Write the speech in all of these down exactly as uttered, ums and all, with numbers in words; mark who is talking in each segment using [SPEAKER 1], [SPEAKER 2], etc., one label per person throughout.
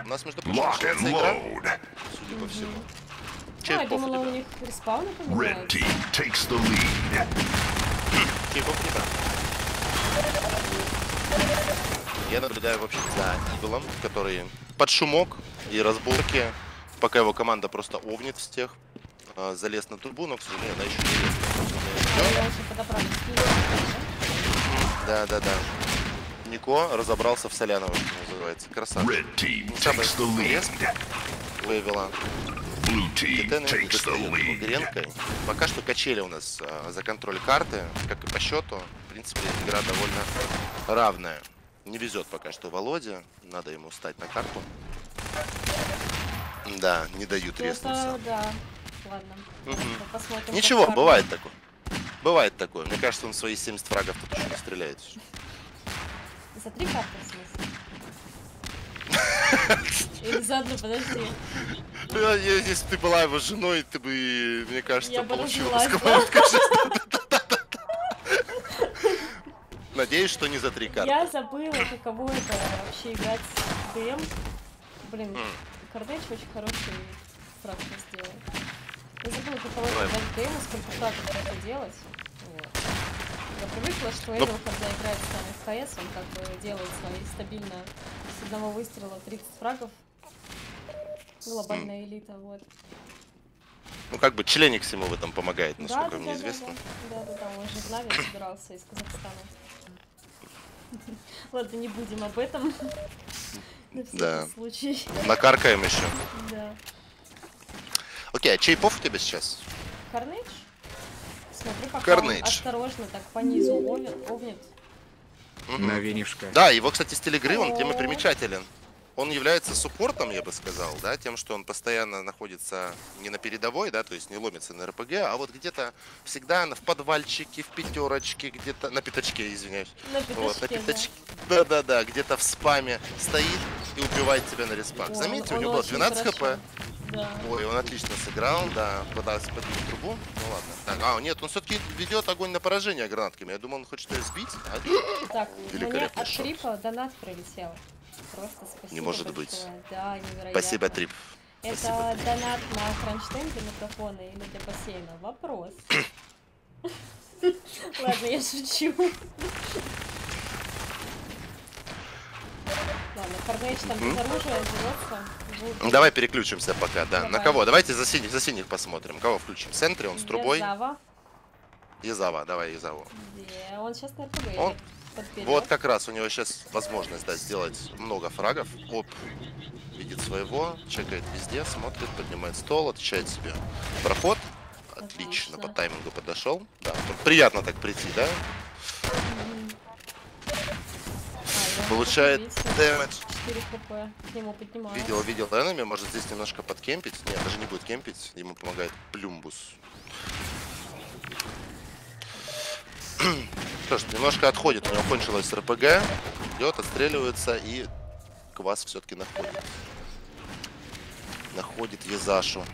[SPEAKER 1] У нас, между прочим, начинается игра, судя по всему.
[SPEAKER 2] А, я думала, у них респауны поменяются.
[SPEAKER 1] Кейпов не брал. Я наблюдаю, в общем, за Иглом, который под шумок и разборки, пока его команда просто овнит всех, залез на трубу, но, к сожалению, она еще не лезет. Да, да, да. Нико разобрался в Соляново, что называется. Красавчик. Вывела. Гренкой. Пока что качели у нас а, за контроль карты, как и по счету. В принципе, игра довольно равная. Не везет пока что Володе. Надо ему встать на карту. Да, не дают резнуться.
[SPEAKER 2] Да. Ладно.
[SPEAKER 1] Угу. Ничего, бывает такое. Бывает такое. Мне кажется, он свои семьдесят фрагов тут еще не стреляет.
[SPEAKER 2] За три карты, в смысле? Или за одну, подожди.
[SPEAKER 1] Если бы ты была его женой, ты бы, мне кажется, получила
[SPEAKER 2] сковородку.
[SPEAKER 1] Надеюсь, что не за три карты.
[SPEAKER 2] Я забыла, каково это вообще играть в ДМ. Блин, Карнейдж очень хороший фраг сделал. Я забыла, каково это играть в ДМ, сколько фрагов это делать. Я привыкла, что Эйвил, когда играет с нами в КС, он как бы делает свои стабильно с одного выстрела тридцать фрагов. Глобальная элита, вот.
[SPEAKER 1] Ну, как бы Членикс ему в этом помогает, насколько
[SPEAKER 2] да,
[SPEAKER 1] мне
[SPEAKER 2] да,
[SPEAKER 1] известно.
[SPEAKER 2] Да, да, да, да, он же в Нави собирался из Казахстана. Ладно, не будем об этом. На всякий случай.
[SPEAKER 1] Накаркаем еще.
[SPEAKER 2] Да.
[SPEAKER 1] Окей, а чей поф у тебя сейчас?
[SPEAKER 2] Карнейдж? Смотри, пока
[SPEAKER 1] Карнейдж.
[SPEAKER 2] Он осторожно так по низу овнет. овнет.
[SPEAKER 3] На винишко.
[SPEAKER 1] Да, его, кстати, стиль игры, он тем и примечателен. Он является суппортом, я бы сказал, да, тем, что он постоянно находится не на передовой, да, то есть не ломится на РПГ, а вот где-то всегда в подвальчике, в пятерочке, где-то на пятачке, извиняюсь.
[SPEAKER 2] На пятачке,
[SPEAKER 1] вот, на пятачке. Да-да-да, где-то в спаме стоит и убивает тебя на респах.
[SPEAKER 2] О,
[SPEAKER 1] Заметьте,
[SPEAKER 2] он,
[SPEAKER 1] у него было двенадцать хп.
[SPEAKER 2] Да.
[SPEAKER 1] Ой, он отлично сыграл, да, пытался подбить трубу. Ну ладно. Так, а, нет, он все-таки ведет огонь на поражение гранатками. Я думал, он хочет ее сбить. А?
[SPEAKER 2] Так, мне от Трипа донат прилетел. Просто спасибо.
[SPEAKER 1] Не может
[SPEAKER 2] большое.
[SPEAKER 1] быть.
[SPEAKER 2] Да, невероятно.
[SPEAKER 1] Спасибо, Трип.
[SPEAKER 2] Это
[SPEAKER 1] спасибо,
[SPEAKER 2] донат на кронштейн для микрофона или для бассейна? Вопрос. Ладно, я шучу. Ладно, Карнейдж там без оружия живется.
[SPEAKER 1] Давай переключимся пока, да. На кого? Давайте за синих, за синих посмотрим. Кого включим? В центре, он с трубой.
[SPEAKER 2] Езава.
[SPEAKER 1] Езава, давай Езаву.
[SPEAKER 2] Где? Он сейчас на РПГ.
[SPEAKER 1] Он... Вот как раз у него сейчас возможность, да, сделать много фрагов. Оп, видит своего, чекает везде, смотрит, поднимает стол, отвечает себе проход. Отлично, Отлично. По таймингу подошел. Да, приятно так прийти, да? А, получает дэмэдж. Видел, видел энеми, может здесь немножко подкемпить. Нет, даже не будет кемпить, ему помогает Плюмбус. Что ж, немножко отходит, у него кончилась РПГ, идет, отстреливается и Квас все-таки находит. Находит Езашу.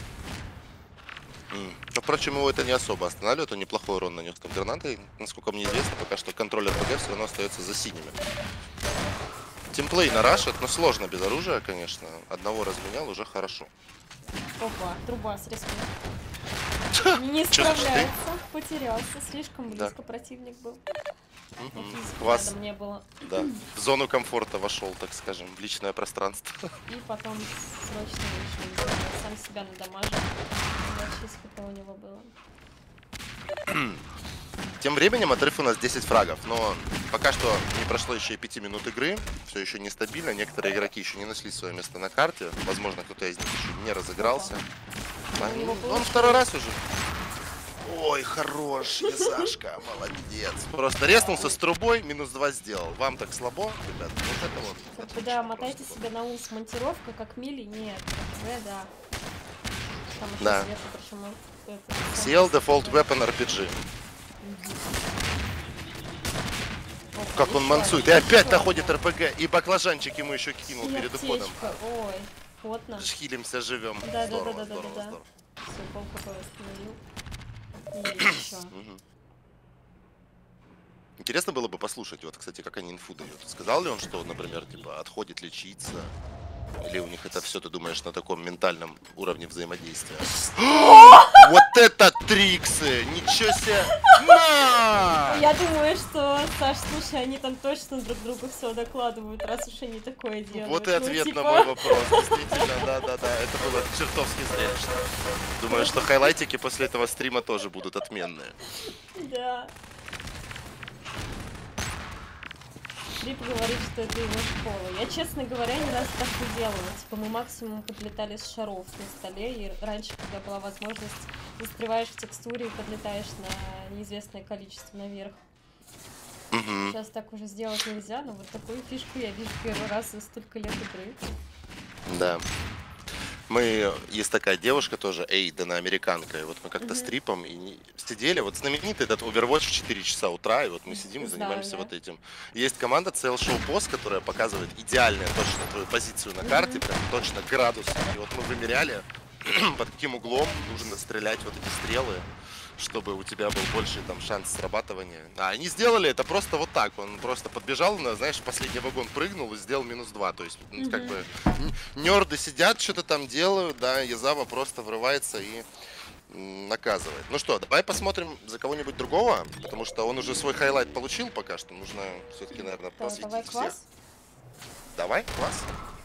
[SPEAKER 1] Но, впрочем, его это не особо останавливает, он неплохой урон нанес там гранатой. Насколько мне известно, пока что контроль РПГ все равно остается за синими. Тимплей нарашит, но сложно без оружия, конечно. Одного разменял, уже хорошо.
[SPEAKER 2] Опа, труба с респом. Не справляется, потерялся, слишком близко да. противник был.
[SPEAKER 1] Угу. Квас
[SPEAKER 2] не было.
[SPEAKER 1] Да. В зону комфорта вошел, так скажем, в личное пространство.
[SPEAKER 2] И потом срочно вышел, сам себя надамажил. шесть хп у него было.
[SPEAKER 1] Тем временем отрыв у нас десять фрагов, но пока что не прошло еще и пяти минут игры, все еще нестабильно, некоторые игроки еще не нашли свое место на карте, возможно, кто-то из них еще не разыгрался. А, он второй раз уже. Ой, хорош, Езашка, молодец. Просто резнулся с трубой, минус два сделал. Вам так слабо, ребят? Вот это вот.
[SPEAKER 2] Это да, мотайте себе на ус монтировка, как мили, нет. Э, да. Там еще
[SPEAKER 1] да.
[SPEAKER 2] Сверху, почему,
[SPEAKER 1] это, си эл Default Weapon ар пи джи.
[SPEAKER 2] Угу. О,
[SPEAKER 1] как он мансует. И опять находит РПГ. И баклажанчик ему еще кинул перед уходом.
[SPEAKER 2] Ой, плотно.
[SPEAKER 1] Шхилимся, живем.
[SPEAKER 2] Да,
[SPEAKER 1] здорово,
[SPEAKER 2] да, да,
[SPEAKER 1] здорово,
[SPEAKER 2] да,
[SPEAKER 1] здорово.
[SPEAKER 2] да. Все, пол хп восстановил. И еще.
[SPEAKER 1] Интересно было бы послушать, вот, кстати, как они инфу дают. Сказал ли он, что, например, типа, отходит лечиться? Или у них это все, ты думаешь, на таком ментальном уровне взаимодействия? Вот это триксы! Ничего себе! На!
[SPEAKER 2] Я думаю, что, Саш, слушай, они там точно друг другу все докладывают, раз уж они такое делают.
[SPEAKER 1] Вот и
[SPEAKER 2] Ну,
[SPEAKER 1] ответ
[SPEAKER 2] типа...
[SPEAKER 1] на мой вопрос. Действительно, да-да-да. Это было чертовски зрелищно. Думаю, что хайлайтики после этого стрима тоже будут отменные.
[SPEAKER 2] Да. Рип говорит, что это его школа. Я, честно говоря, ни разу так не делала. Типа мы максимум подлетали с шаров на столе, и раньше, когда была возможность, застреваешь в текстуре и подлетаешь на неизвестное количество наверх.
[SPEAKER 1] Угу.
[SPEAKER 2] Сейчас так уже сделать нельзя, но вот такую фишку я вижу первый раз за столько лет игры.
[SPEAKER 1] Да. Мы, есть такая девушка тоже, Эйда, она американка, и вот мы как-то
[SPEAKER 2] Мгм.
[SPEAKER 1] с Трипом и не- сидели, вот знаменитый этот Overwatch в четыре часа утра, и вот мы сидим и
[SPEAKER 2] Знаю,
[SPEAKER 1] занимаемся
[SPEAKER 2] да.
[SPEAKER 1] вот этим. Есть команда си эл Show Post, которая показывает идеальную точно твою позицию на карте, прям точно градус, и вот мы вымеряли, под каким углом нужно стрелять вот эти стрелы, чтобы у тебя был больше там шанс срабатывания. А они сделали это просто вот так. Он просто подбежал, на, знаешь, в последний вагон прыгнул и сделал минус два. То есть, ну, как
[SPEAKER 2] Мгм.
[SPEAKER 1] бы, н- нерды сидят, что-то там делают, да, Язава просто врывается и м, наказывает. Ну что, давай посмотрим за кого-нибудь другого, потому что он уже свой хайлайт получил пока что. Нужно все-таки, наверное,
[SPEAKER 2] Да,
[SPEAKER 1] просветить
[SPEAKER 2] давай
[SPEAKER 1] всех.
[SPEAKER 2] класс.
[SPEAKER 1] Давай, класс.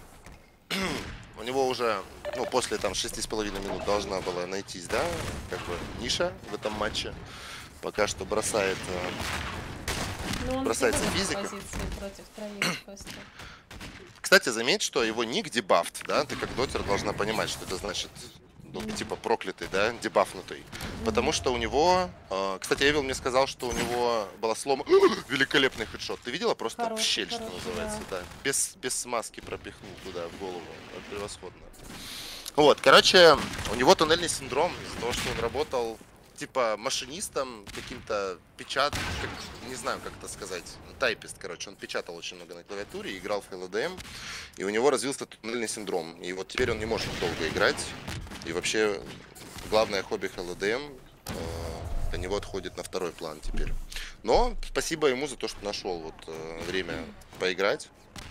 [SPEAKER 1] У него уже, ну, после там шести с половиной минут должна была найтись, да, как бы ниша в этом матче. Пока что бросает. э,
[SPEAKER 2] Ну, он
[SPEAKER 1] бросается
[SPEAKER 2] привык к
[SPEAKER 1] физика.
[SPEAKER 2] позиции против троих просто.
[SPEAKER 1] Кстати, заметь, что его ник дебафт, да, ты как дотер должна понимать, что это значит, ну, типа проклятый, да, дебафнутый. Потому что у него, э, кстати, Эвил мне сказал, что у него была слома... Великолепный хедшот. Ты видела? Просто в
[SPEAKER 2] Хороший,
[SPEAKER 1] щель, что
[SPEAKER 2] хороший,
[SPEAKER 1] называется,
[SPEAKER 2] да.
[SPEAKER 1] да. Без, без смазки пропихнул туда, в голову. Это превосходно. Вот, короче, у него туннельный синдром из-за того, что он работал типа машинистом, каким-то печат, как, не знаю, как это сказать, тайпист, короче, он печатал очень много на клавиатуре, играл в эл ди эм, и у него развился туннельный синдром, и вот теперь он не может долго играть, и вообще главное хобби эл ди эм э, для него отходит на второй план теперь. Но спасибо ему за то, что нашел вот э, время поиграть.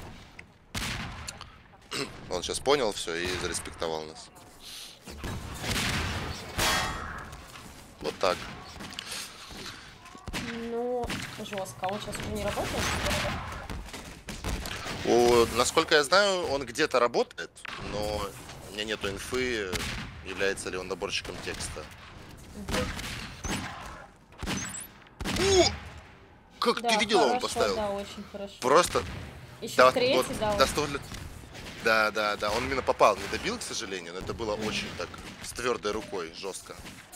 [SPEAKER 1] Он сейчас понял все и зареспектовал нас. Вот так.
[SPEAKER 2] Ну, жестко. Он сейчас уже не работает?
[SPEAKER 1] У, насколько я знаю, он где-то работает, но у меня нету инфы, является ли он наборщиком текста. У! Как
[SPEAKER 2] Да,
[SPEAKER 1] ты видела, он
[SPEAKER 2] хорошо,
[SPEAKER 1] поставил?
[SPEAKER 2] да, очень хорошо.
[SPEAKER 1] Просто
[SPEAKER 2] Еще
[SPEAKER 1] да,
[SPEAKER 2] третий
[SPEAKER 1] вот,
[SPEAKER 2] дал.
[SPEAKER 1] доставлен- Да, да, да. Он именно попал, не добил, к сожалению, но это было очень так с твердой рукой, жестко.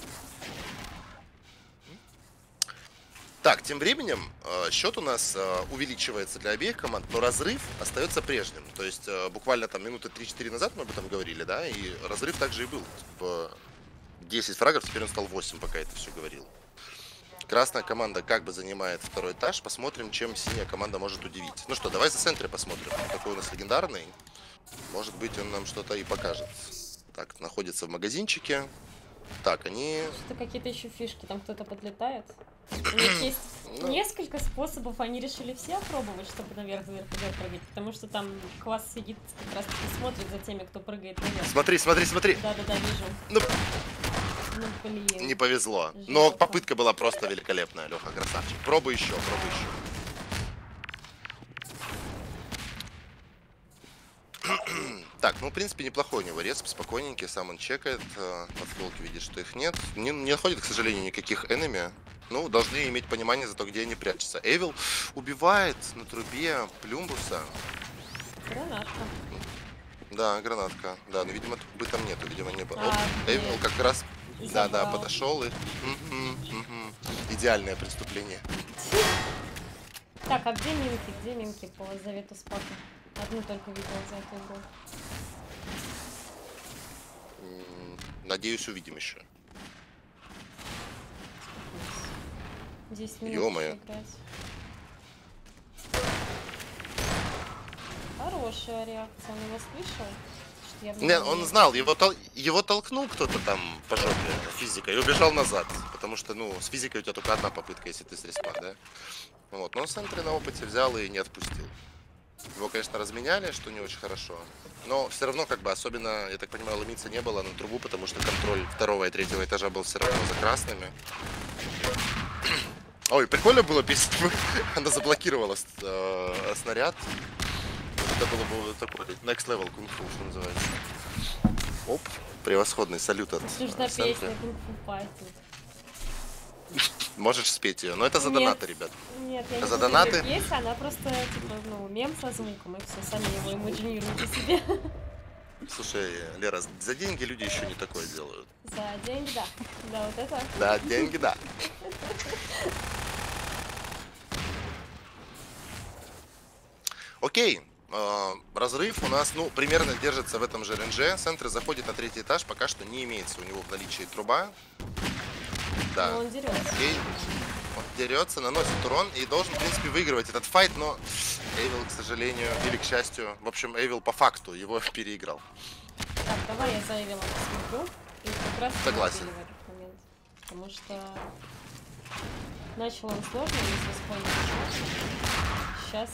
[SPEAKER 1] Так, тем временем э, счет у нас э, увеличивается для обеих команд, но разрыв остается прежним. То есть э, буквально там минуты три-четыре назад мы об этом говорили, да, и разрыв также и был. Типа десять фрагов, теперь он стал восемь, пока это все говорил. Красная команда как бы занимает второй этаж. Посмотрим, чем синяя команда может удивить. Ну что, давай за центре посмотрим. Какой у нас легендарный. Может быть, он нам что-то и покажет. Так, находится в магазинчике. Так, они...
[SPEAKER 2] Что какие-то еще фишки, там кто-то подлетает. У них есть
[SPEAKER 1] Ну.
[SPEAKER 2] несколько способов, они решили все опробовать, чтобы наверх наверх наверх прыгать, потому что там класс сидит как раз таки смотрит за теми, кто прыгает наверх.
[SPEAKER 1] Смотри, смотри, смотри.
[SPEAKER 2] Да-да-да, вижу.
[SPEAKER 1] Ну,
[SPEAKER 2] Ну, блин.
[SPEAKER 1] не повезло. Но
[SPEAKER 2] Жалко.
[SPEAKER 1] попытка была просто великолепная, Леха, красавчик. Пробуй еще, пробуй еще. Так, ну, в принципе, неплохой у него респ, спокойненький, сам он чекает, э, подколки видит, что их нет. Не, не находит, к сожалению, никаких энеми. Ну, должны иметь понимание за то, где они прячутся. Эвил убивает на трубе Плюмбуса.
[SPEAKER 2] Гранатка.
[SPEAKER 1] Да, гранатка. Да, но, видимо, трубы там нету, видимо, не было.
[SPEAKER 2] А,
[SPEAKER 1] Вот Эвил
[SPEAKER 2] нет.
[SPEAKER 1] как раз, да, да,
[SPEAKER 2] Забрал.
[SPEAKER 1] подошел и... Мгм, мгм. Идеальное преступление.
[SPEAKER 2] Так, а где минки? Где минки по завету Спака? Одну только видела за эту игру.
[SPEAKER 1] М, Надеюсь, увидим еще.
[SPEAKER 2] десять минут
[SPEAKER 1] Ё-моё.
[SPEAKER 2] еще играть. Хорошая реакция. Он его слышал? Что я в
[SPEAKER 1] Не,
[SPEAKER 2] него
[SPEAKER 1] он
[SPEAKER 2] не-
[SPEAKER 1] знал, его, тол- его толкнул кто-то там по жопе физикой и убежал назад. Потому что, ну, с физикой у тебя только одна попытка, если ты с респа, да? Вот, но Сентри на опыте взял и не отпустил. Его, конечно, разменяли, что не очень хорошо. Но все равно, как бы, особенно, я так понимаю, ломиться не было на трубу, потому что контроль второго и третьего этажа был все равно за красными. Ой, прикольно было, если бы она заблокировала э, снаряд. Это было бы такой next level кунг-фу, что называется. Оп, превосходный салют от
[SPEAKER 2] Нужна песня кунг-фу пай тут.
[SPEAKER 1] Можешь спеть ее, но это за
[SPEAKER 2] Нет.
[SPEAKER 1] донаты, ребят.
[SPEAKER 2] Нет, я не
[SPEAKER 1] За
[SPEAKER 2] буду
[SPEAKER 1] донаты?
[SPEAKER 2] её петь, она просто, типа, ну, мем со звуком, и все, сами его имаджинируйте себе.
[SPEAKER 1] Слушай, Лера, за деньги люди еще не такое делают.
[SPEAKER 2] За деньги, да. Да, вот это.
[SPEAKER 1] Да, деньги, да. Окей. Э, разрыв у нас, ну, примерно держится в этом же рейнже. Центр заходит на третий этаж, пока что не имеется у него в наличии труба. Да.
[SPEAKER 2] Но он дерется.
[SPEAKER 1] Окей. Он дерется, наносит урон и должен, в принципе, выигрывать этот файт, но Эйвил, к сожалению, или к счастью, в общем, Эйвил по факту его переиграл.
[SPEAKER 2] Так, давай я за Эвилом посмотрю. И как раз
[SPEAKER 1] Согласен.
[SPEAKER 2] в этот момент. Потому что начал он сложно, если вспомнить. Сейчас.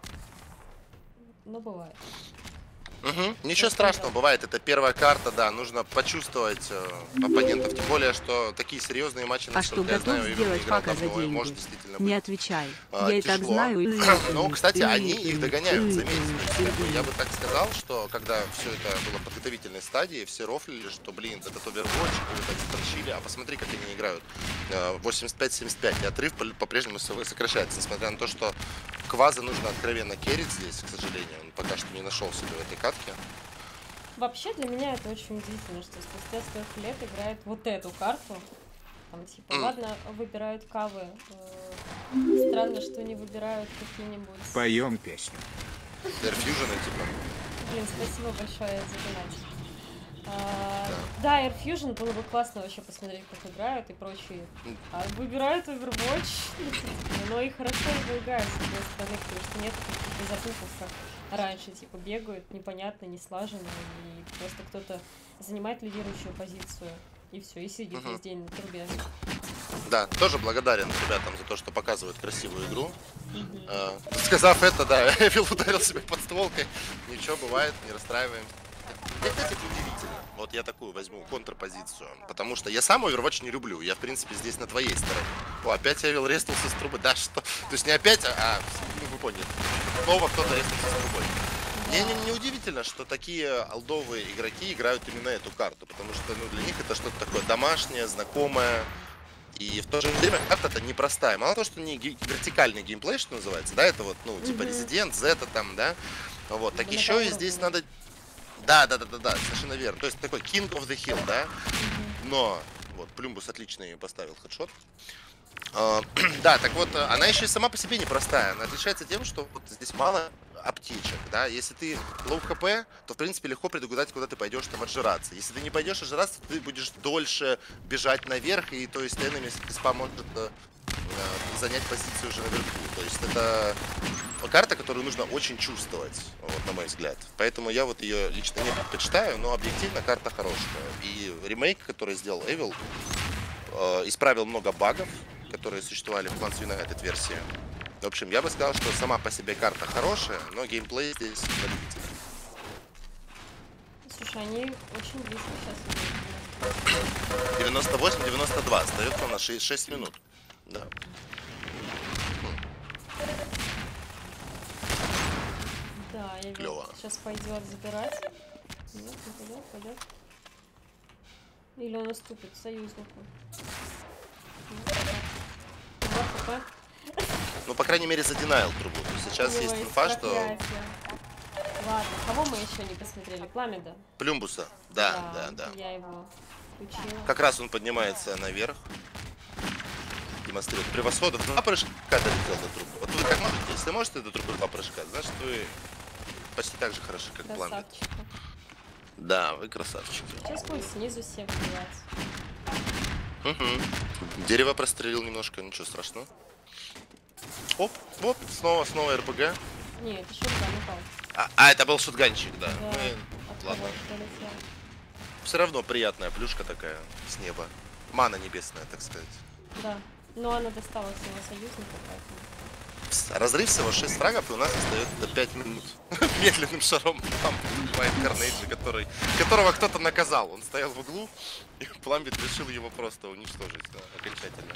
[SPEAKER 2] Ну, бывает.
[SPEAKER 1] Угу. Ничего страшного, бывает. Это первая карта, да. Нужно почувствовать э, оппонентов. Тем более, что такие серьезные матчи,
[SPEAKER 4] А что
[SPEAKER 1] насколько я
[SPEAKER 4] готов
[SPEAKER 1] знаю,
[SPEAKER 4] сделать
[SPEAKER 1] играл
[SPEAKER 4] пока за
[SPEAKER 1] давно, и
[SPEAKER 4] деньги?
[SPEAKER 1] может действительно
[SPEAKER 4] Не
[SPEAKER 1] быть
[SPEAKER 4] отвечай.
[SPEAKER 1] а,
[SPEAKER 4] Я и так
[SPEAKER 1] тяжело.
[SPEAKER 4] знаю.
[SPEAKER 1] Ну, кстати, они их догоняют, заметьте. Я бы так сказал, что когда все это было в подготовительной стадии, все рофлили, что, блин, этот Overwatch, вы так затащили, а посмотри, как они играют. восемьдесят пять семьдесят пять, и отрыв по-прежнему сокращается, несмотря на то, что Кваза нужно откровенно керрить здесь, к сожалению. Он пока что не нашел себя в этой катке.
[SPEAKER 2] Вообще для меня это очень удивительно, что спустя столько лет играют вот эту карту. Там типа,
[SPEAKER 1] Mm.
[SPEAKER 2] ладно, выбирают кавы. Э, странно, что не выбирают какие-нибудь.
[SPEAKER 3] Поем песню.
[SPEAKER 1] Airfusion, типа.
[SPEAKER 2] Блин, спасибо большое за донатик. А, да, Air Fusion было бы классно вообще посмотреть, как играют и прочие. А выбирают Overwatch, но и хорошо его играют, с другой стороны, потому что нет каких-то запутов, как раньше, типа, бегают непонятно, не слаженно, и просто кто-то занимает лидирующую позицию, и все, и сидит
[SPEAKER 1] Мгм.
[SPEAKER 2] весь день на трубе.
[SPEAKER 1] Да, тоже благодарен ребятам за то, что показывают красивую игру. Э, сказав это, да, Эвил ударил себя под стволкой. Ничего, бывает, не расстраиваем. Это, кстати, удивительно. Вот я такую возьму контрпозицию. Потому что я сам Overwatch не люблю. Я, в принципе, здесь на твоей стороне. О, опять Эвил рестнулся с трубы. Да, что? То есть не опять, а... а ну, вы поняли. Снова кто-то рестнулся с трубой. Мне не, не удивительно, что такие олдовые игроки играют именно эту карту. Потому что ну, для них это что-то такое домашнее, знакомое. И в то же время карта-то непростая. Мало того, что не ге- вертикальный геймплей, что называется, да, это вот, ну, типа
[SPEAKER 2] Мгм.
[SPEAKER 1] Resident, Zeta там, да. Вот, так
[SPEAKER 2] На
[SPEAKER 1] еще и
[SPEAKER 2] кого
[SPEAKER 1] здесь
[SPEAKER 2] уровне?
[SPEAKER 1] надо... Да, да, да, да, да, совершенно верно. То есть такой King of the Hill, да. Но, вот, Плюмбус отличный поставил хедшот. А, да, так вот, она еще и сама по себе непростая. Она отличается тем, что вот здесь мало аптечек, да. Если ты лоу хп, то, в принципе, легко предугадать, куда ты пойдешь там отжираться. Если ты не пойдешь отжираться, то ты будешь дольше бежать наверх, и то есть enemy спа может э, э, занять позицию уже наверху. То есть это карта, которую нужно очень чувствовать, вот, на мой взгляд. Поэтому я вот ее лично не предпочитаю, но объективно карта хорошая. И ремейк, который сделал Эвил, э, исправил много багов, которые существовали в Clans United версии. В общем, я бы сказал, что сама по себе карта хорошая, но геймплей здесь на любителя.
[SPEAKER 2] Слушай, они очень близко сейчас идут.
[SPEAKER 1] девяносто восемь девяносто два, остается у нас шесть минут. Да.
[SPEAKER 2] Да, я
[SPEAKER 1] Клёво.
[SPEAKER 2] сейчас пойдет забирать. Нет, не пойдет, пойдет. Или он уступит союзнику. Нет, хп.
[SPEAKER 1] Ну, по крайней мере, задинайл трубу. То есть сейчас
[SPEAKER 2] У него
[SPEAKER 1] есть
[SPEAKER 2] есть
[SPEAKER 1] инфа, что
[SPEAKER 2] проклятие. Ладно, кого мы еще не посмотрели? Пламеда?
[SPEAKER 1] Плюмбуса. Да, да, да.
[SPEAKER 2] Я его включила.
[SPEAKER 1] Как раз он поднимается наверх. Демонстрирует превосходство. Два прыжка долетел до трубы. Вот вы как можете, если можете до трубы два прыжка, значит вы почти так же хороши, как Пламед.
[SPEAKER 2] Красавчик.
[SPEAKER 1] Да, вы красавчики.
[SPEAKER 2] Сейчас будет снизу всех убивать.
[SPEAKER 1] Угу. Дерево прострелил немножко, ничего страшного. Оп, оп, снова, снова РПГ.
[SPEAKER 2] Не, это шутган упал.
[SPEAKER 1] А, а, это был шутганчик, да.
[SPEAKER 2] Да,
[SPEAKER 1] Мы-
[SPEAKER 2] от
[SPEAKER 1] ладно.
[SPEAKER 2] кого пролетел.
[SPEAKER 1] Все равно приятная плюшка такая с неба. Мана небесная, так сказать.
[SPEAKER 2] Да, но она досталась его союзнику, поэтому...
[SPEAKER 1] Разрыв всего шесть фрагов, и у нас остается пять минут. Медленным шаром там принимает Carnage, который, которого кто-то наказал. Он стоял в углу, и Пламбит решил его просто уничтожить, да, окончательно.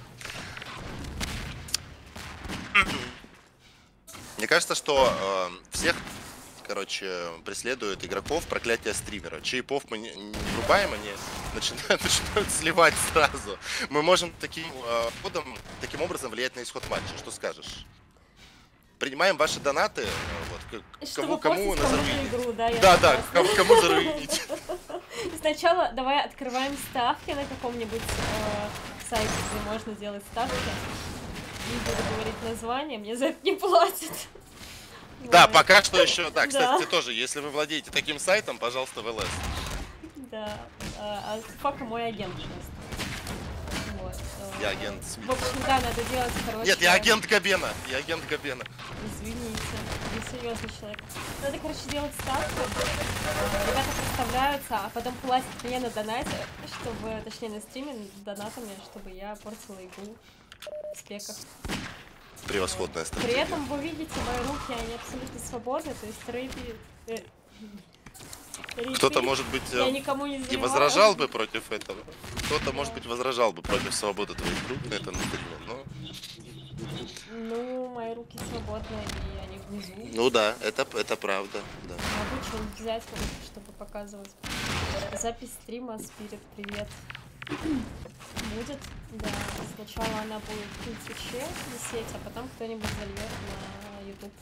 [SPEAKER 1] Мне кажется, что э, всех, короче, преследуют игроков проклятие стримера. Чайпов мы не, не врубаем, они начинают, начинают сливать сразу. Мы можем таким э, ходом, таким образом влиять на исход матча. Что скажешь? Принимаем ваши донаты, вот, кому, кому заруинить.
[SPEAKER 2] Да,
[SPEAKER 1] да, да, кому, кому заруинить.
[SPEAKER 2] Сначала давай открываем ставки на каком-нибудь э, сайте, где можно делать ставки. Не буду говорить название, мне за это не платят.
[SPEAKER 1] Да, вот. Пока что еще, да, кстати,
[SPEAKER 2] да.
[SPEAKER 1] тоже, если вы владеете таким сайтом, пожалуйста, в эл эс.
[SPEAKER 2] Да, а, а Фака мой агент просто. Вот.
[SPEAKER 1] Я агент Смит.
[SPEAKER 2] В общем, да, надо делать, короче...
[SPEAKER 1] Нет, я агент Габена, я агент Габена.
[SPEAKER 2] Извините, несерьезный человек. Надо, короче, делать ставку. Ребята представляются, а потом платят мне на донате, чтобы, точнее, на стриме донатами, чтобы я портила игру в спеках.
[SPEAKER 1] Превосходная стратегия.
[SPEAKER 2] При этом вы видите, мои руки, они абсолютно свободны, то есть рейпи... Э,
[SPEAKER 1] Кто-то, может быть,
[SPEAKER 2] я никому не
[SPEAKER 1] и возражал бы против этого. Кто-то, да. может быть, возражал бы против свободы твоих рук на этом стриме, но...
[SPEAKER 2] Ну, мои руки свободные, и они внизу.
[SPEAKER 1] Ну да, это, это правда, да.
[SPEAKER 2] Могу что-нибудь взять, чтобы показывать. Запись стрима, Спирит, привет. Будет, да. Сначала она будет в Твиче висеть, а потом кто-нибудь зальет на YouTube.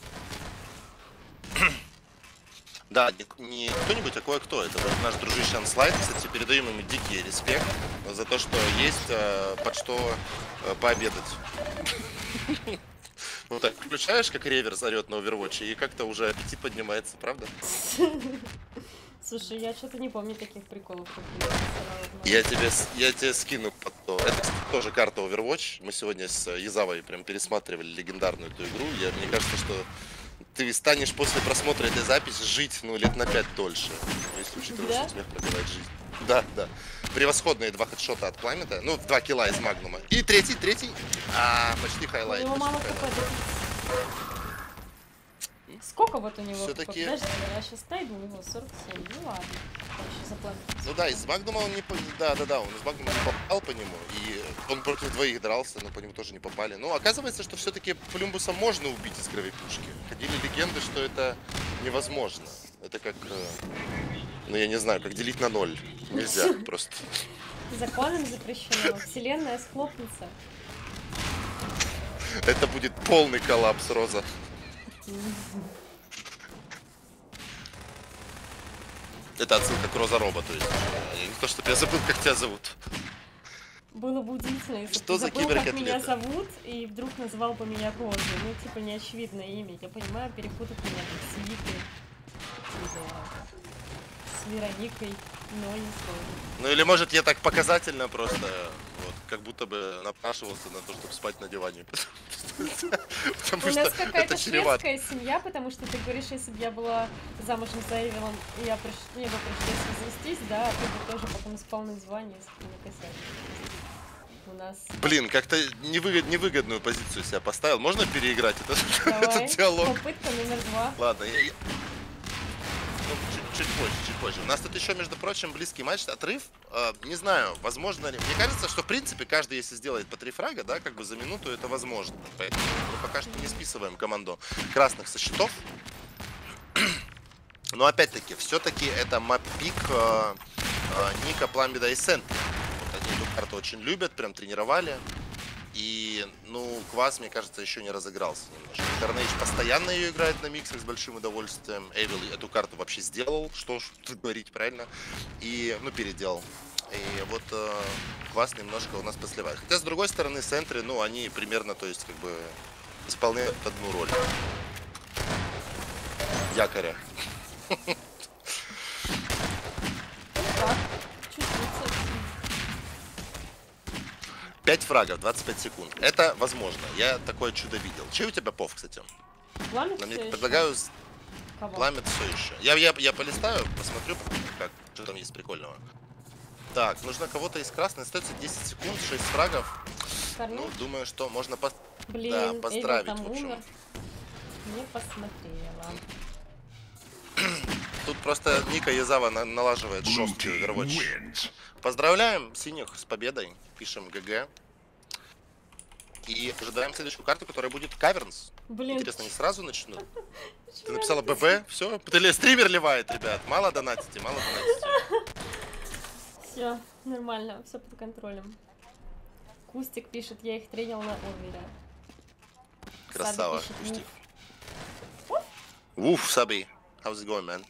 [SPEAKER 1] Да, не, не кто-нибудь, а кое-кто. Это вот наш дружище Анслайд. Кстати, передаем ему дикий респект за то, что есть э, под что э, пообедать. Ну так, включаешь, как реверс орет на Overwatch, и как-то уже аппетит поднимается, правда?
[SPEAKER 2] Слушай, я что-то не помню таких приколов.
[SPEAKER 1] Я тебе, я тебе скину под то. Это, кстати, тоже карта Overwatch. Мы сегодня с Язавой прям пересматривали легендарную эту игру. Я, мне кажется, что ты станешь после просмотра этой записи жить, ну, лет на пять дольше. Если учитывать, да? что тебе продлевает жизнь. Да, да. Превосходные два хедшота от Пламета. Ну, два килла из Магнума. И третий, третий. А, почти хайлайт.
[SPEAKER 2] Почти хайлайт. Сколько вот у него?
[SPEAKER 1] Все-таки...
[SPEAKER 2] Подожди, я сейчас найду, у него сорок семь. Ну ладно.
[SPEAKER 1] Ну да, из Магнума он не... Да, да, да, он из Магнума не попал по нему. И он против двоих дрался, но по нему тоже не попали. Но оказывается, что все-таки Плюмбуса можно убить из кровопушки. Ходили легенды, что это невозможно. Это как... Ну я не знаю, как делить на ноль. Нельзя просто.
[SPEAKER 2] Законом запрещено. Вселенная схлопнется.
[SPEAKER 1] Это будет полный коллапс, Роза. Это отсылка к Роза Роба, то есть. Не то, чтобы я забыл, как тебя зовут.
[SPEAKER 2] Было бы удивительно, если
[SPEAKER 1] что
[SPEAKER 2] бы
[SPEAKER 1] за
[SPEAKER 2] забыл, как меня зовут, и вдруг назвал бы меня Розой. Ну, типа, неочевидное имя. Я понимаю, перепутать меня с Викой. С Вероникой, но не сложно.
[SPEAKER 1] Ну или может я так показательно просто, вот, как будто бы напрашивался на то, чтобы спать на диване.
[SPEAKER 2] У нас какая-то шведская семья, потому что ты говоришь, если бы я была замужем за Эвилом, и я приш... мне бы пришлось развестись, да, а ты бы тоже потом спал на диване, если бы не косяк. У нас...
[SPEAKER 1] Блин, как-то невыгод... невыгодную позицию себя поставил. Можно переиграть этот,
[SPEAKER 2] Давай,
[SPEAKER 1] этот диалог?
[SPEAKER 2] Попытка номер два.
[SPEAKER 1] Ладно, я... я... Ну, чуть, чуть позже, чуть позже. У нас тут еще, между прочим, близкий матч, отрыв. Э, не знаю, возможно ли... Мне кажется, что, в принципе, каждый, если сделает по три фрага, да, как бы за минуту, это возможно. Поэтому мы пока что не списываем команду красных со счетов. Но, опять-таки, все-таки это мап-пик э, э, Ника, Пламбида и Сентри. Вот они эту карту очень любят, прям тренировали. И, ну, Квас, мне кажется, еще не разыгрался немножко. Carnage постоянно ее играет на миксах с большим удовольствием. Эвил эту карту вообще сделал, что ж тут говорить, правильно? И, ну, переделал. И вот э, Квас немножко у нас посливает. Хотя, с другой стороны, Сентри, ну, они примерно, то есть, как бы, исполняют одну роль. Якоря. пять фрагов, двадцать пять секунд. Это возможно. Я такое чудо видел. Че у тебя пов, кстати?
[SPEAKER 2] Пламет
[SPEAKER 1] Мне
[SPEAKER 2] все
[SPEAKER 1] предлагаю...
[SPEAKER 2] Кого?
[SPEAKER 1] Пламет все еще. Я, я, я полистаю, посмотрю, как, что там есть прикольного. Так, нужно кого-то из красной. Остается десять секунд, шесть фрагов.
[SPEAKER 2] Carnage?
[SPEAKER 1] Ну, думаю, что можно по...
[SPEAKER 2] Блин,
[SPEAKER 1] да, поздравить,
[SPEAKER 2] Эвил там
[SPEAKER 1] в общем.
[SPEAKER 2] умер. Не посмотрела.
[SPEAKER 1] Тут просто Ника Язава на налаживает жесткий Overwatch. Поздравляем синих с победой. Пишем ГГ. И ожидаем следующую карту, которая будет Кавернс.
[SPEAKER 2] Блин.
[SPEAKER 1] Интересно, не сразу начнут? Ты написала ББ? Все? Стример ливает, ребят. Мало донатите, мало донатите.
[SPEAKER 2] Все, нормально, все под контролем. Кустик пишет, я их тренил на Овере.
[SPEAKER 1] Красава,
[SPEAKER 2] Пишет,
[SPEAKER 1] Кустик. Уф, Саби. How's it going, man?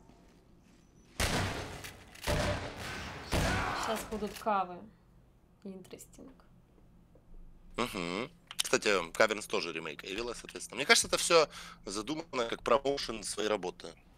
[SPEAKER 2] Сейчас будут кавы. Интересинг.
[SPEAKER 1] Угу. Кстати, Кавернс тоже ремейк Эвила, соответственно. Мне кажется, это все задумано как промоушен своей работы.